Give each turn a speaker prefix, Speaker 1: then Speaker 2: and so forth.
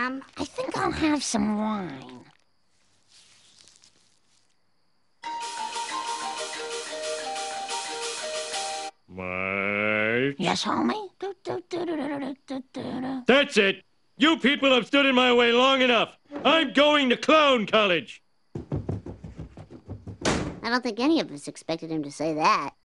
Speaker 1: Sam?
Speaker 2: I think I'll have some wine.
Speaker 3: Mike.
Speaker 2: Yes, homie?
Speaker 3: That's it! You people have stood in my way long enough! I'm going to clown college!
Speaker 1: I don't think any of us expected him to say that.